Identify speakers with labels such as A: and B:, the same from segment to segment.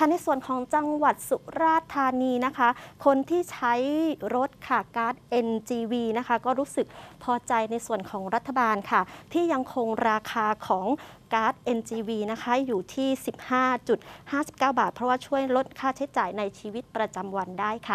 A: ค่ะในส่วนของจังหวัดสุราษฎร์ธานีนะคะคนที่ใช้รถค่ะก๊าซ NGV นะคะก็รู้สึกพอใจในส่วนของรัฐบาลค่ะที่ยังคงราคาของก๊าซ NGV นะคะอยู่ที่ 15.59 บาทเพราะว่าช่วยลดค่าใช้จ่ายในชีวิตประจำวันได้ค่ะ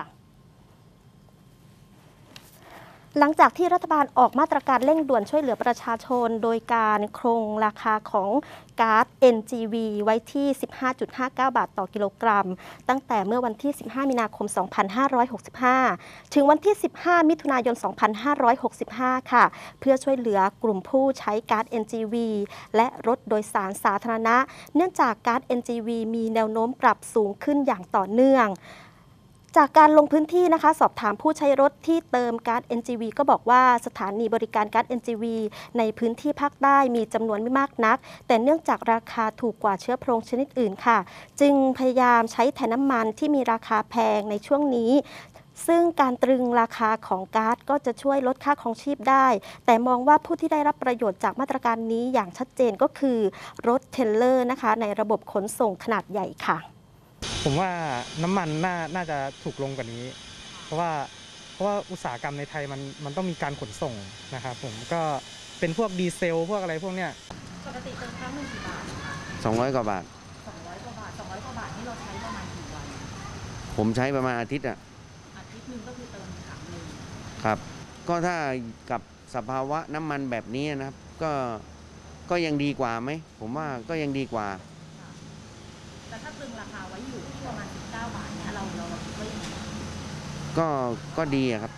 A: หลังจากที่รัฐบาลออกมาตรการเร่งด่วนช่วยเหลือประชาชนโดยการคงราคาของก๊าซ NGV ไว้ที่ 15.59 บาทต่อกิโลกรัมตั้งแต่เมื่อวันที่ 15 มีนาคม 2565 ถึงวันที่ 15 มิถุนายน 2565 ค่ะเพื่อช่วยเหลือกลุ่มผู้ใช้ก๊าซ NGV และรถโดยสารสาธารณะเนื่องจากก๊าซ NGV มีแนวโน้มปรับสูงขึ้นอย่างต่อเนื่องจากการลงพื้นที่นะคะสอบถามผู้ใช้รถที่เติมก๊าซ NGV ก็บอกว่าสถานีบริการก๊าซ NGV ในพื้นที่ภาคใต้มีจำนวนไม่มากนักแต่เนื่องจากราคาถูกกว่าเชื้อเพลิงชนิดอื่นค่ะจึงพยายามใช้แทนน้ำมันที่มีราคาแพงในช่วงนี้ซึ่งการตรึงราคาของก๊าซก็จะช่วยลดค่าครองชีพได้แต่มองว่าผู้ที่ได้รับประโยชน์จากมาตรการนี้อย่างชัดเจนก็คือรถเทรลเลอร์นะคะในระบบขนส่งขนาดใหญ่ค่ะ
B: ผมว่าน้ำมันน่าจะถูกลงกว่านี้เพราะว่าอุตสาหกรรมในไทยมันต้องมีการขนส่งนะครับผมก็เป็นพวกดีเซลพวกอะไรพวกเนี้ย
C: ปกติเติมครั้งหนึ่งกี่บาทคะ
D: 200 กว่าบาท
C: 200 กว่าบาท200 กว่าบาทนี่เราใช้ประมาณกี่วัน
D: ผมใช้ประมาณอาทิตย์
C: อาทิตย์หนึ่งก็คือเติมถังหนึ่ง
D: ครับก็ถ้ากับสภาวะน้ำมันแบบนี้นะครับก็ยังดีกว่าไหมผมว่าก็ยังดีกว่า
C: แต่ถ้าตรึงราคาไว้อยู่ที่ประมาณ19 บาทเนี่ยเราคิดว่ายังไง
D: ก็ดีครับ